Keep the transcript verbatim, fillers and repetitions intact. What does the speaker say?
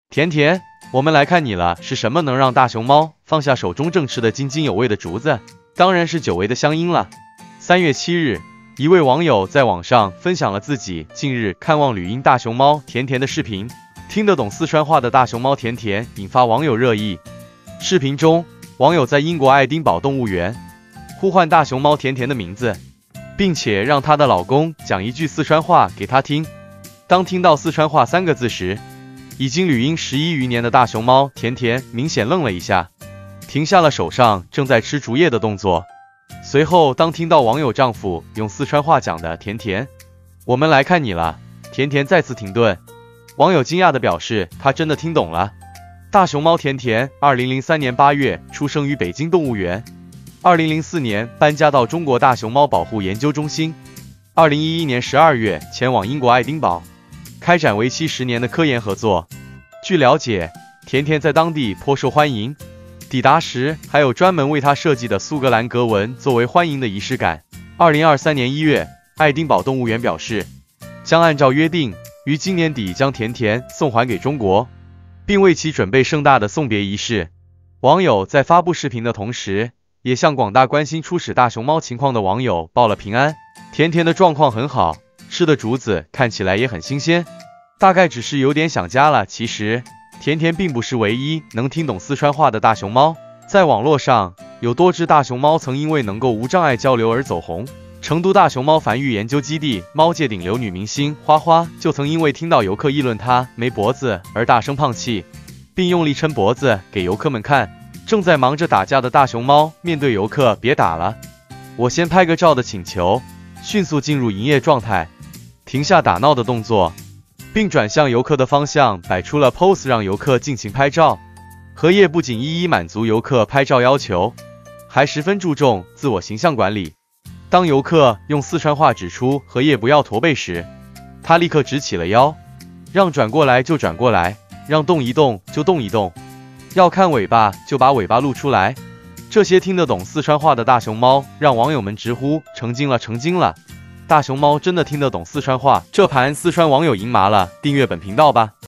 甜甜，我们来看你了，是什么能让大熊猫放下手中正吃得津津有味的竹子？当然是久违的乡音了。三月七日，一位网友在网上分享了自己近日看望旅英大熊猫甜甜的视频，听得懂四川话的大熊猫甜甜引发网友热议。视频中，网友在英国爱丁堡动物园呼唤大熊猫甜甜的名字，并且让她的老公讲一句四川话给她听。当听到四川话三个字时，已经旅英十一余年的大熊猫甜甜明显愣了一下，停下了手上正在吃竹叶的动作。随后，当听到网友丈夫用四川话讲的“甜甜，我们来看你了”，甜甜再次停顿。网友惊讶地表示，他真的听懂了。大熊猫甜甜，二零零三年八月出生于北京动物园，二零零四年搬家到中国大熊猫保护研究中心，二零一一年十二月前往英国爱丁堡，开展为期十年的科研合作。据了解，甜甜在当地颇受欢迎，抵达时还有专门为她设计的苏格兰格纹作为欢迎的仪式感。二零二三年一月，爱丁堡动物园表示，将按照约定于今年底将甜甜送还给中国，并为其准备盛大的送别仪式。网友在发布视频的同时，也向广大关心初始大熊猫情况的网友报了平安。甜甜的状况很好，吃的竹子看起来也很新鲜，大概只是有点想家了。其实，甜甜并不是唯一能听懂四川话的大熊猫，在网络上有多只大熊猫曾因为能够无障碍交流而走红。成都大熊猫繁育研究基地猫界顶流女明星花花就曾因为听到游客议论她没脖子而大声胖气，并用力抻脖子给游客们看。正在忙着打架的大熊猫面对游客别打了，我先拍个照的请求，迅速进入营业状态，停下打闹的动作，并转向游客的方向摆出了 pose 让游客尽情拍照。荷叶不仅一一满足游客拍照要求，还十分注重自我形象管理。当游客用四川话指出荷叶不要驼背时，他立刻直起了腰，让转过来就转过来，让动一动就动一动，要看尾巴就把尾巴露出来。这些听得懂四川话的大熊猫让网友们直呼成精了成精了，大熊猫真的听得懂四川话，这盘四川网友赢麻了。订阅本频道吧。